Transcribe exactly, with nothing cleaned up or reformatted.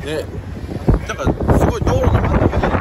で、なんかすごい道路の真ん中じゃない。